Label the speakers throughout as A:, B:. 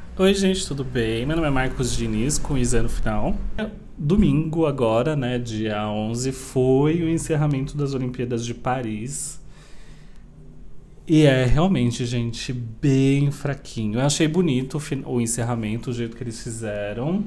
A: Oi, gente, tudo bem? Meu nome é Marcos Diniz, com Isa no final. Domingo agora, né, dia 11, foi o encerramento das Olimpíadas de Paris. E é realmente, gente, bem fraquinho. Eu achei bonito o encerramento, o jeito que eles fizeram.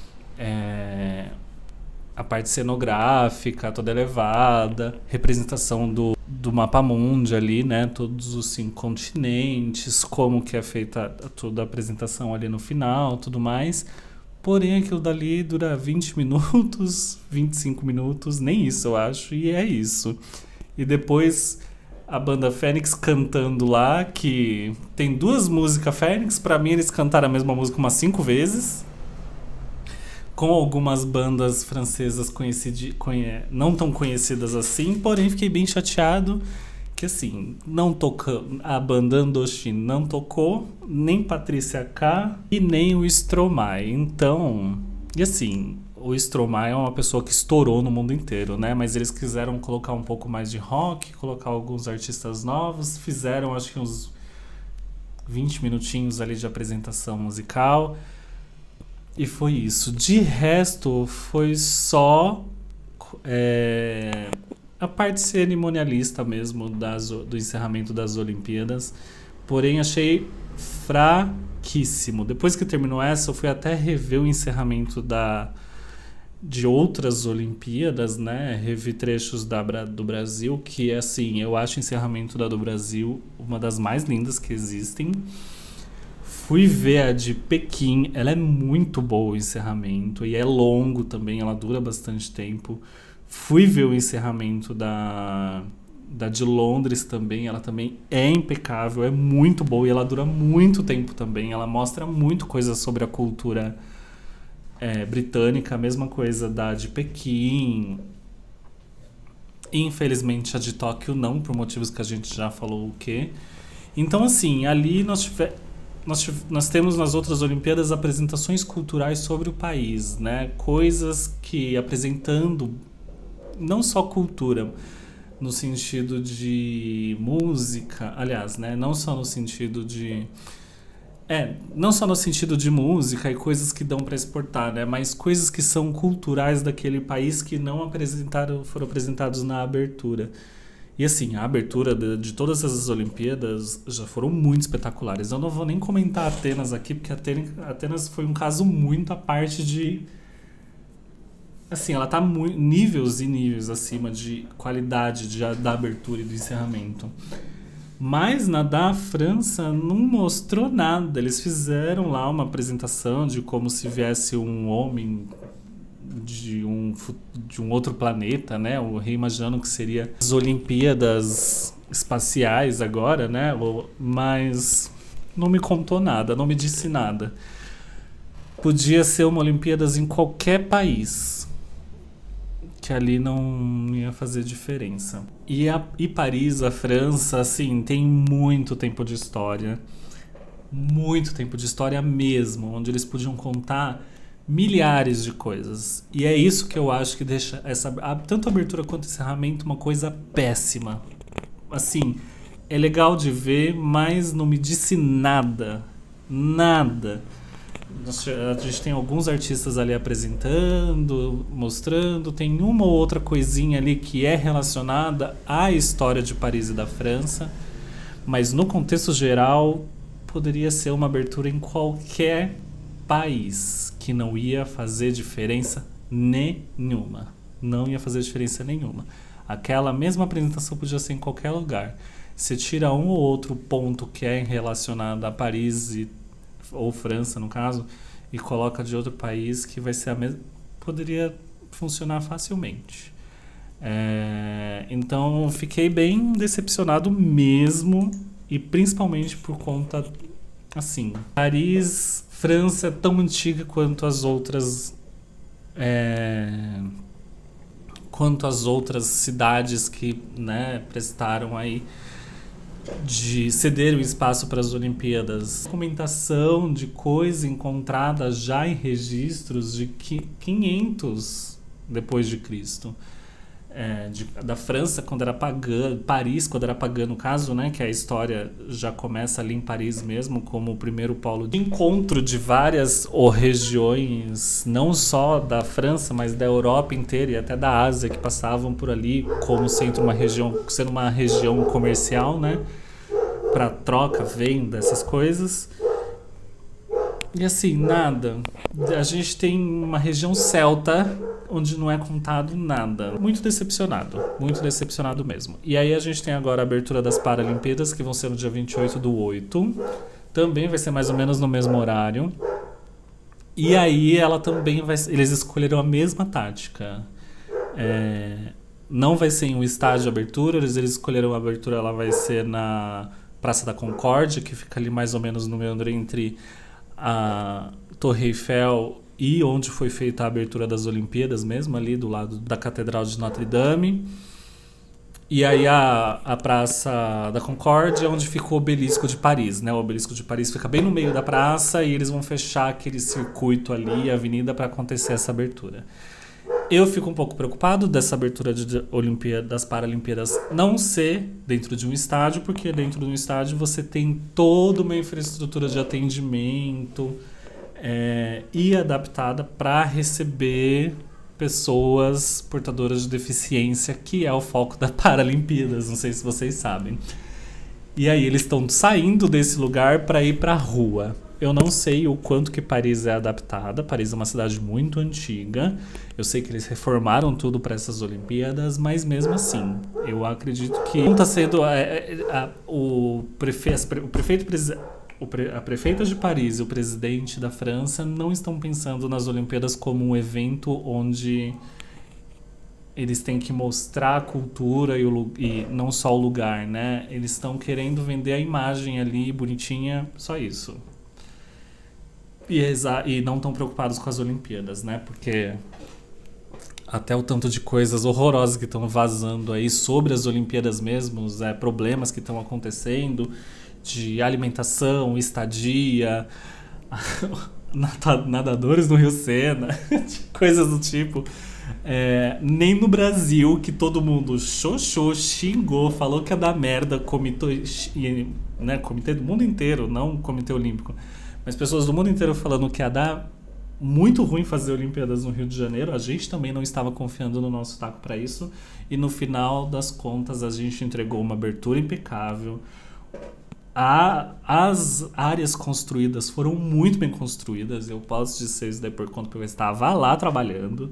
A: É, a parte cenográfica toda elevada, representação do mapa mundi ali, né? Todos os 5 continentes, como que é feita toda a apresentação ali no final, tudo mais. Porém, aquilo dali dura 20 minutos, 25 minutos, nem isso eu acho, e é isso. E depois a banda Fênix cantando lá, que tem duas músicas Fênix, pra mim eles cantaram a mesma música umas 5 vezes, com algumas bandas francesas não tão conhecidas assim, porém fiquei bem chateado que assim, não toca a banda Andochin não tocou, nem Patrícia K e nem o Stromae. Então, e assim, o Stromae é uma pessoa que estourou no mundo inteiro, né? Mas eles quiseram colocar um pouco mais de rock, colocar alguns artistas novos, fizeram acho que uns 20 minutinhos ali de apresentação musical. E foi isso. De resto, foi só é, a parte cerimonialista mesmo do encerramento das Olimpíadas. Porém, achei fraquíssimo. Depois que terminou essa, eu fui até rever o encerramento de outras Olimpíadas, né? Revi trechos do Brasil, que assim, eu acho o encerramento da do Brasil uma das mais lindas que existem. Fui ver a de Pequim, ela é muito boa o encerramento e é longo também, ela dura bastante tempo. Fui ver o encerramento da de Londres também, ela também é impecável, é muito boa e ela dura muito tempo também. Ela mostra muito coisa sobre a cultura britânica, a mesma coisa da de Pequim. Infelizmente a de Tóquio não, por motivos que a gente já falou o quê. Então, assim, ali nós temos nas outras Olimpíadas apresentações culturais sobre o país, né? Coisas que apresentando não só cultura no sentido de música, aliás, né? Não só no sentido de música e coisas que dão para exportar, né? Mas coisas que são culturais daquele país que não foram apresentados na abertura. E assim, a abertura de todas essas Olimpíadas já foram muito espetaculares. Eu não vou nem comentar Atenas aqui, porque Atenas foi um caso muito à parte de. Assim, ela tá níveis e níveis acima de qualidade da abertura e do encerramento. Mas na da França não mostrou nada. Eles fizeram lá uma apresentação de como se viesse um homem de um outro planeta, né? Eu reimaginando que seria as Olimpíadas espaciais agora, né? Mas não me contou nada, não me disse nada. Podia ser uma Olimpíadas em qualquer país, que ali não ia fazer diferença. E Paris, a França, assim, tem muito tempo de história. Muito tempo de história mesmo, onde eles podiam contar milhares de coisas. E é isso que eu acho que deixa tanto a abertura quanto o encerramento uma coisa péssima. Assim, é legal de ver, mas não me disse nada. Nada. A gente tem alguns artistas ali apresentando, mostrando, tem uma ou outra coisinha ali que é relacionada à história de Paris e da França, mas no contexto geral poderia ser uma abertura em qualquer país, que não ia fazer diferença nenhuma. Não ia fazer diferença nenhuma. Aquela mesma apresentação podia ser em qualquer lugar. Você tira um ou outro ponto que é relacionado a Paris ou França, no caso, e coloca de outro país que vai ser a mesma. Poderia funcionar facilmente. Então fiquei bem decepcionado mesmo, e principalmente por conta, assim, Paris, França é tão antiga quanto as outras cidades que, né, prestaram aí de ceder o espaço para as Olimpíadas. Documentação de coisa encontrada já em registros de 500 depois de Cristo. da França quando era pagã, Paris quando era pagã no caso, né, que a história já começa ali em Paris mesmo, como o primeiro polo de encontro de várias regiões, não só da França, mas da Europa inteira e até da Ásia, que passavam por ali como sendo uma região comercial, né, para troca, venda, essas coisas. E assim, nada. A gente tem uma região celta onde não é contado nada. Muito decepcionado mesmo. E aí a gente tem agora a abertura das Paralimpíadas, que vão ser no dia 28/8. Também vai ser mais ou menos no mesmo horário. E aí ela também vai... Eles escolheram a mesma tática. Não vai ser em um estádio de abertura, eles escolheram a abertura, ela vai ser na Praça da Concórdia, que fica ali mais ou menos no meio entre a Torre Eiffel e onde foi feita a abertura das Olimpíadas mesmo, ali do lado da Catedral de Notre Dame. E aí a Praça da Concórdia, onde fica o Obelisco de Paris, né? O Obelisco de Paris fica bem no meio da praça e eles vão fechar aquele circuito ali, a avenida, para acontecer essa abertura. Eu fico um pouco preocupado dessa abertura das Paralimpíadas não ser dentro de um estádio, porque dentro de um estádio você tem toda uma infraestrutura de atendimento e adaptada para receber pessoas portadoras de deficiência, que é o foco da Paralimpíadas, não sei se vocês sabem. E aí eles estão saindo desse lugar para ir para a rua. Eu não sei o quanto que Paris é adaptada. Paris é uma cidade muito antiga. Eu sei que eles reformaram tudo para essas Olimpíadas, mas mesmo assim, eu acredito que não está sendo a prefeita de Paris e o presidente da França não estão pensando nas Olimpíadas como um evento onde eles têm que mostrar a cultura e não só o lugar, né? Eles estão querendo vender a imagem ali bonitinha, só isso. E não estão preocupados com as Olimpíadas, né? Porque até o tanto de coisas horrorosas que estão vazando aí sobre as Olimpíadas mesmo, problemas que estão acontecendo de alimentação, estadia, nadadores no Rio Sena, coisas do tipo. Nem no Brasil, que todo mundo xoxou, xingou, falou que ia dar merda, comitê do mundo inteiro, não comitê olímpico, mas pessoas do mundo inteiro falando que ia dar muito ruim fazer Olimpíadas no Rio de Janeiro. A gente também não estava confiando no nosso taco para isso, e no final das contas a gente entregou uma abertura impecável. As áreas construídas foram muito bem construídas. Eu posso dizer isso daí por conta que eu estava lá trabalhando.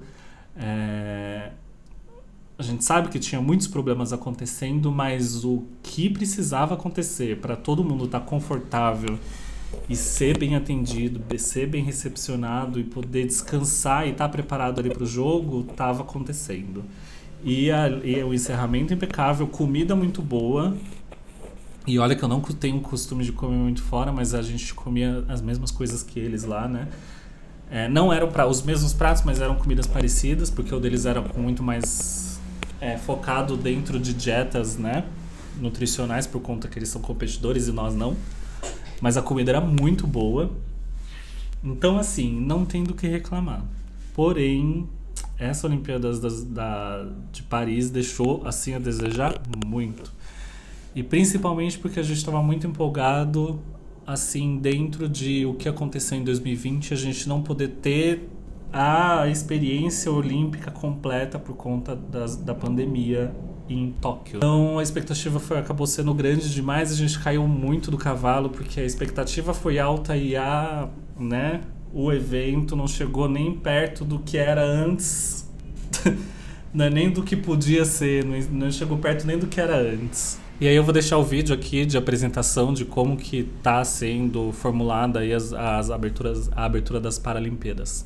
A: A gente sabe que tinha muitos problemas acontecendo, mas o que precisava acontecer para todo mundo estar confortável e ser bem atendido, ser bem recepcionado e poder descansar e estar preparado ali para o jogo, estava acontecendo. E o encerramento impecável, comida muito boa. E olha que eu não tenho costume de comer muito fora, mas a gente comia as mesmas coisas que eles lá, né? Não eram os mesmos pratos, mas eram comidas parecidas, porque o deles era muito mais focado dentro de dietas, né, nutricionais, por conta que eles são competidores e nós não. Mas a comida era muito boa. Então, assim, não tem do que reclamar. Porém, essa Olimpíadas de Paris deixou, assim, a desejar muito. E principalmente porque a gente estava muito empolgado, assim, dentro de o que aconteceu em 2020, a gente não poder ter a experiência olímpica completa por conta da pandemia em Tóquio. Então a expectativa acabou sendo grande demais, a gente caiu muito do cavalo, porque a expectativa foi alta e o evento não chegou nem perto do que era antes, nem do que podia ser, não chegou perto nem do que era antes. E aí eu vou deixar o vídeo aqui de apresentação de como que está sendo formulada aí a abertura das Paralimpíadas.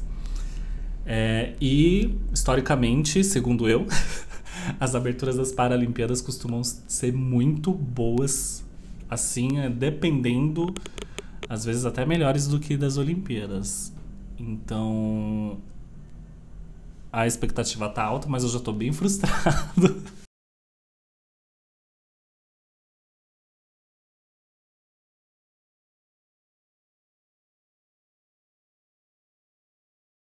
A: E, historicamente, segundo eu, as aberturas das Paralimpíadas costumam ser muito boas, assim, dependendo, às vezes até melhores do que das Olimpíadas. Então, a expectativa tá alta, mas eu já tô bem frustrado.